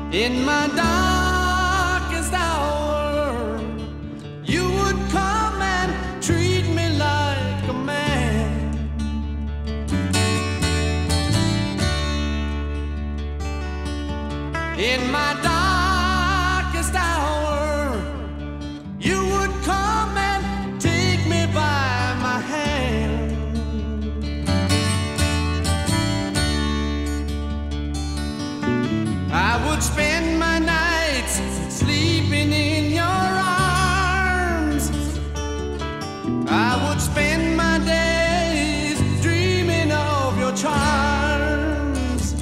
In my darkest hour, you would come and treat me like a man. In my darkest hour, you would come and take me by my hand. I would spend my nights sleeping in your arms. I would spend my days dreaming of your charms.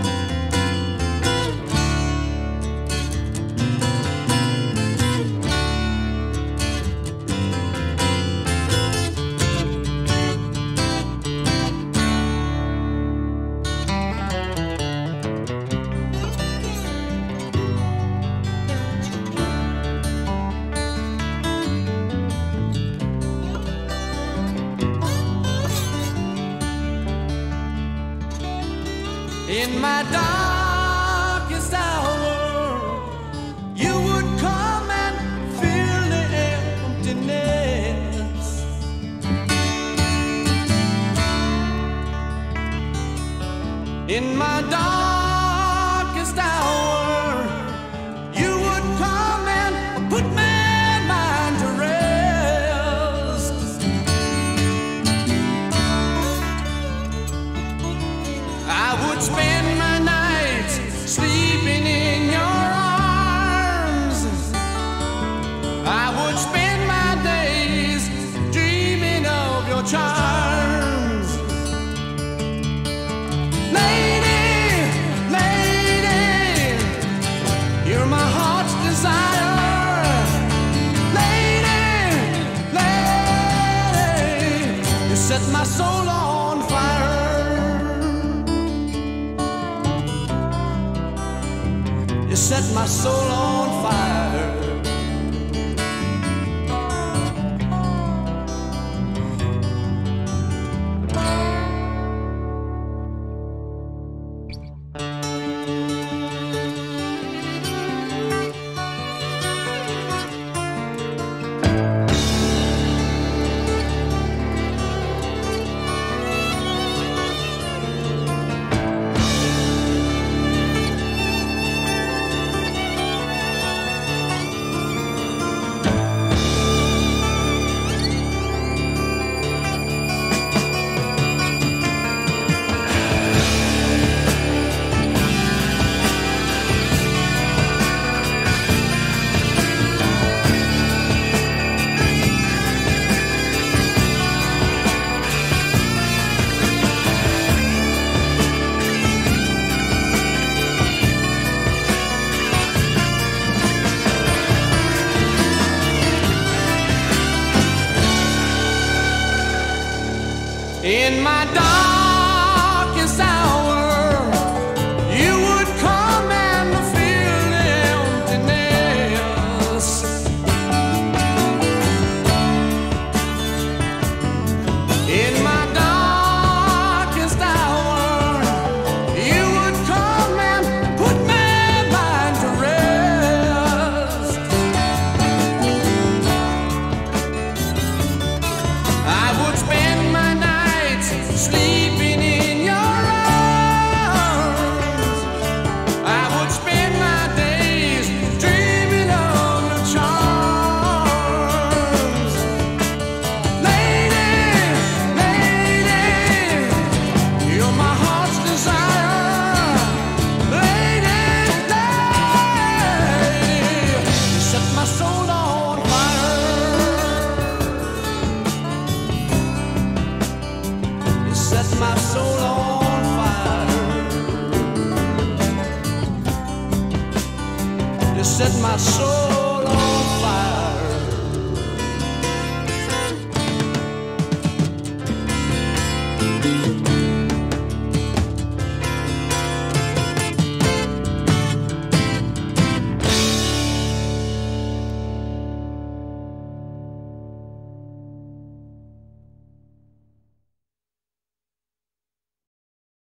In my darkest hour, you would come and fill the emptiness. In my darkest hour, you would come and put my mind to rest. I would spend my nights sleeping in your arms. I would spend my days dreaming of your charms. Lady, lady, you're my heart's desire. Lady, lady, you set my soul on fire. You set my soul on fire. In my darkest hour, you would come and fill the emptiness. In my darkest hour, you would come and put my mind to rest. I would spend my nights sleeping in your arms. I would spend my days dreaming of your charms. Lady, lady, you're my heart's desire. Lady, lady, you set my soul on fire. You set my soul on fire. You set my soul